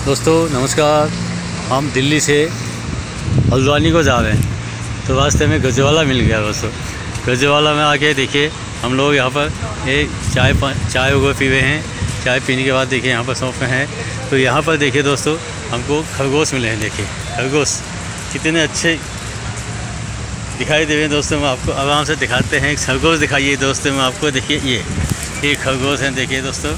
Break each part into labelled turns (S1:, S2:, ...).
S1: दोस्तों नमस्कार। हम दिल्ली से हल्द्वानी को जा रहे हैं, तो रास्ते में गजवाला मिल गया। दोस्तों गजवाला में आके देखिए हम लोग यहाँ पर एक चाय वगैरह पी रहे हैं। चाय पीने के बाद देखिए यहाँ पर शॉप में है, तो यहाँ पर देखिए दोस्तों हमको खरगोश मिले हैं। देखिए खरगोश कितने अच्छे दिखाई दे रहे हैं। दोस्तों मैं आपको आराम से दिखाते हैं। एक खरगोश दिखाइए दोस्तों मैं आपको। देखिए ये खरगोश हैं। देखिए दोस्तों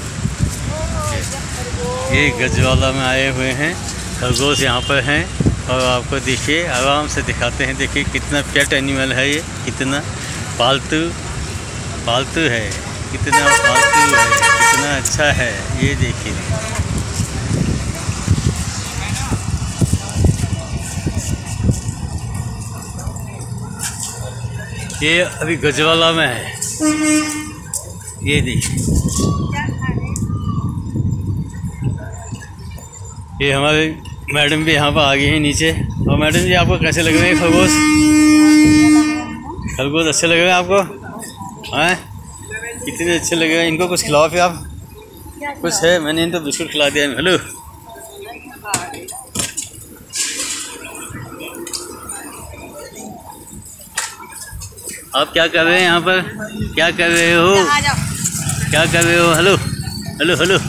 S1: ये गजवाला में आए हुए हैं खरगोश यहाँ पर हैं, और आपको देखिए आराम से दिखाते हैं। देखिए कितना पेट एनिमल है ये, कितना पालतू है, कितना पालतू है, कितना अच्छा है। ये देखिए ये अभी गजवाला में है। ये देखिए ये हमारे मैडम भी यहाँ पर आ गई हैं नीचे। और मैडम जी आपको कैसे लग रहे हैं खरगोश? अच्छे लग रहे हैं आपको? हैं कितने अच्छे लग रहे हैं। इनको कुछ खिलाओ फिर आप। कुछ है? मैंने इनको बिस्कुट खिला दिया। हेलो आप क्या कर रहे हैं यहाँ पर? क्या कर रहे हो? क्या कर रहे हो? हेलो हेलो हेलो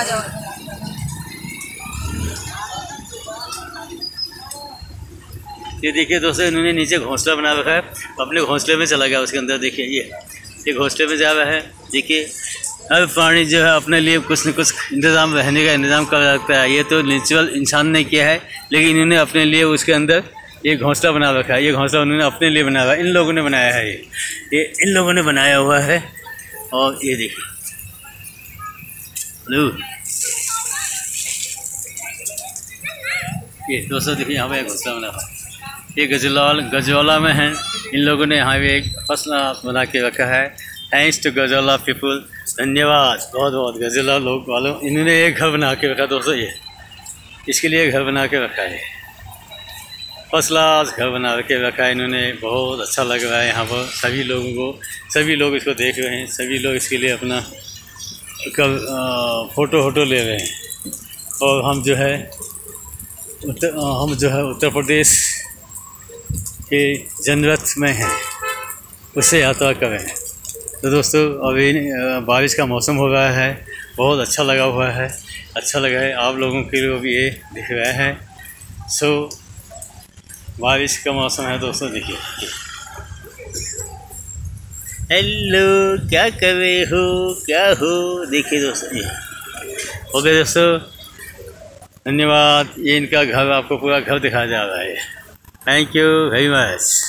S1: ये देखिए दोस्तों इन्होंने नीचे घोंसला बना रखा है। अपने घोंसले में चला गया उसके अंदर। देखिए ये घोंसले में जा रहा है। देखिए हर प्राणी जो है अपने लिए कुछ न कुछ इंतज़ाम, रहने का इंतज़ाम कर रखता है। ये तो नेचुरल इंसान ने किया है, लेकिन इन्होंने अपने लिए उसके अंदर ये घोंसला बना रखा है। ये घोंसला उन्होंने अपने लिए बनाया हुआ है। इन लोगों ने बनाया है। ये इन लोगों ने बनाया हुआ है। और ये देखिए ये दोस्तों देखिए यहाँ पर घोंसला बना हुआ है। ये गजवाला में है। इन लोगों ने यहाँ भी एक फसला बना के रखा है। Thanks to Gajwala people. धन्यवाद बहुत बहुत गजवाला लोग वालों। इन्होंने एक घर बना के रखा दोस्तों। ये इसके लिए घर बना के रखा है। फसला घर बना के रखा है इन्होंने। बहुत अच्छा लग रहा है यहाँ पर सभी लोगों को। सभी लोग इसको देख रहे हैं। सभी लोग इसके लिए अपना फ़ोटो ले रहे हैं। और हम जो है उत्तर प्रदेश के जनरत में हैं, उससे यात्रा करें। तो दोस्तों अभी बारिश का मौसम हो रहा है। बहुत अच्छा लगा हुआ है। अच्छा लगा है आप लोगों के लिए भी ये दिख रहा है। सो बारिश का मौसम है दोस्तों। देखिए हेलो क्या कर रहे हो? क्या हो? देखिए दोस्तों ये हो गया दोस्तों। धन्यवाद। ये इनका घर आपको पूरा घर दिखाया जा रहा है। Thank you very much.